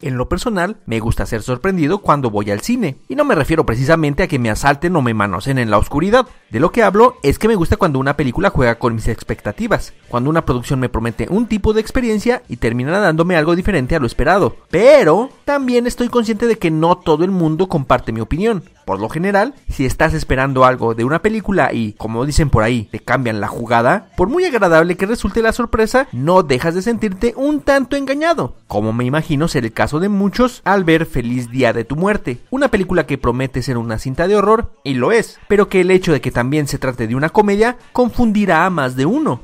En lo personal, me gusta ser sorprendido cuando voy al cine, y no me refiero precisamente a que me asalten o me manoseen en la oscuridad. De lo que hablo es que me gusta cuando una película juega con mis expectativas, cuando una producción me promete un tipo de experiencia y termina dándome algo diferente a lo esperado. Pero también estoy consciente de que no todo el mundo comparte mi opinión. Por lo general, si estás esperando algo de una película y, como dicen por ahí, te cambian la jugada, por muy agradable que resulte la sorpresa, no dejas de sentirte un tanto engañado, como me imagino ser el caso de muchos al ver Feliz Día de tu Muerte, una película que promete ser una cinta de horror, y lo es, pero que el hecho de que también se trate de una comedia confundirá a más de uno.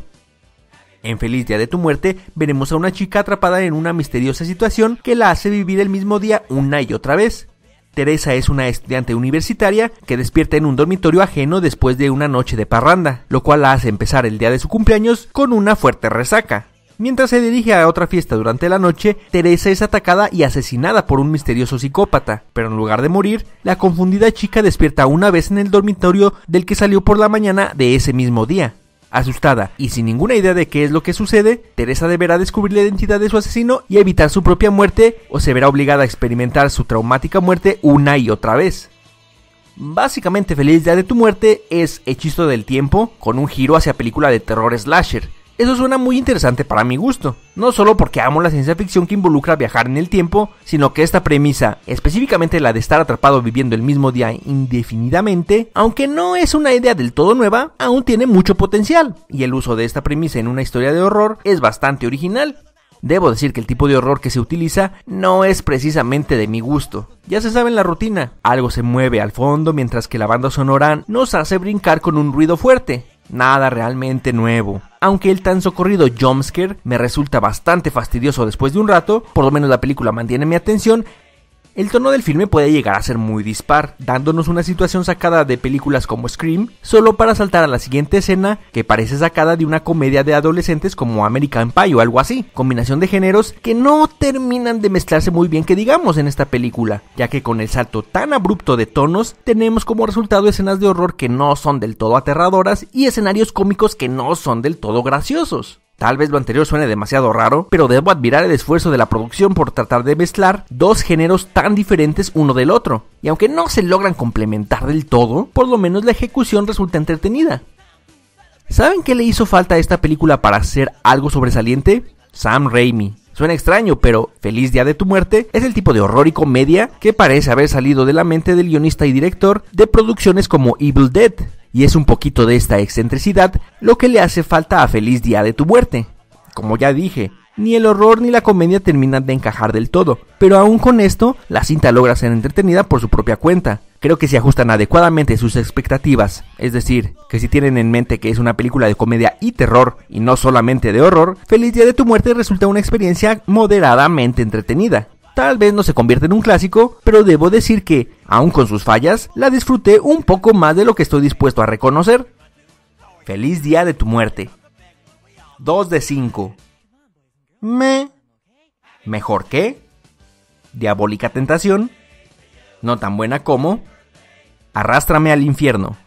En Feliz Día de tu Muerte veremos a una chica atrapada en una misteriosa situación que la hace vivir el mismo día una y otra vez. Teresa es una estudiante universitaria que despierta en un dormitorio ajeno después de una noche de parranda, lo cual la hace empezar el día de su cumpleaños con una fuerte resaca. Mientras se dirige a otra fiesta durante la noche, Teresa es atacada y asesinada por un misterioso psicópata, pero en lugar de morir, la confundida chica despierta una vez en el dormitorio del que salió por la mañana de ese mismo día. Asustada y sin ninguna idea de qué es lo que sucede, Teresa deberá descubrir la identidad de su asesino y evitar su propia muerte, o se verá obligada a experimentar su traumática muerte una y otra vez. Básicamente, Feliz Día de tu Muerte es Hechizo del Tiempo con un giro hacia película de terror slasher. Eso suena muy interesante para mi gusto, no solo porque amo la ciencia ficción que involucra viajar en el tiempo, sino que esta premisa, específicamente la de estar atrapado viviendo el mismo día indefinidamente, aunque no es una idea del todo nueva, aún tiene mucho potencial, y el uso de esta premisa en una historia de horror es bastante original. Debo decir que el tipo de horror que se utiliza no es precisamente de mi gusto. Ya se sabe en la rutina, algo se mueve al fondo mientras que la banda sonora nos hace brincar con un ruido fuerte. Nada realmente nuevo. Aunque el tan socorrido jumpscare me resulta bastante fastidioso después de un rato, por lo menos la película mantiene mi atención. El tono del filme puede llegar a ser muy dispar, dándonos una situación sacada de películas como Scream, solo para saltar a la siguiente escena que parece sacada de una comedia de adolescentes como American Pie o algo así, combinación de géneros que no terminan de mezclarse muy bien que digamos en esta película, ya que con el salto tan abrupto de tonos tenemos como resultado escenas de horror que no son del todo aterradoras y escenarios cómicos que no son del todo graciosos. Tal vez lo anterior suene demasiado raro, pero debo admirar el esfuerzo de la producción por tratar de mezclar dos géneros tan diferentes uno del otro. Y aunque no se logran complementar del todo, por lo menos la ejecución resulta entretenida. ¿Saben qué le hizo falta a esta película para hacer algo sobresaliente? Sam Raimi. Suena extraño, pero Feliz Día de tu Muerte es el tipo de horror y comedia que parece haber salido de la mente del guionista y director de producciones como Evil Dead. Y es un poquito de esta excentricidad lo que le hace falta a Feliz Día de tu Muerte. Como ya dije, ni el horror ni la comedia terminan de encajar del todo, pero aún con esto, la cinta logra ser entretenida por su propia cuenta. Creo que si ajustan adecuadamente sus expectativas, es decir, que si tienen en mente que es una película de comedia y terror, y no solamente de horror, Feliz Día de tu Muerte resulta una experiencia moderadamente entretenida. Tal vez no se convierta en un clásico, pero debo decir que, aun con sus fallas, la disfruté un poco más de lo que estoy dispuesto a reconocer. Feliz Día de tu Muerte. 2 de 5. Mejor que Diabólica Tentación. No tan buena como Arrástrame al infierno.